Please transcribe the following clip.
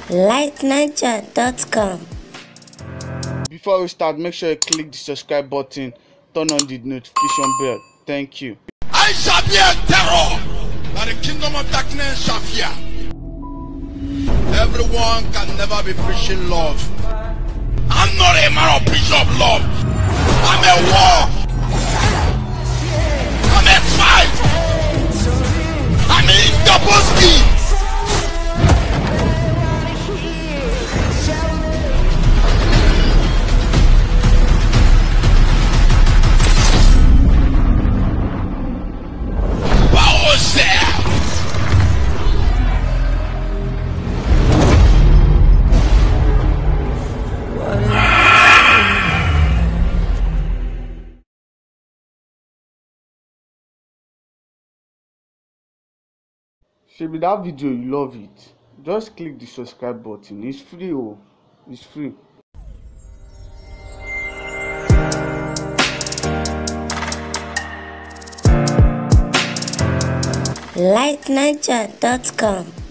lightniger.com. Before we start, make sure you click the subscribe button, turn on the notification bell. Thank you. I shall be a terror, but the kingdom of darkness shall fear. Everyone can never be preaching love. I'm not a man of preaching of love. I'm a war. I'm a fight. I'm in Daboski. Should be that video, you love it. Just click the subscribe button. It's free, oh, it's free. lightniger.com.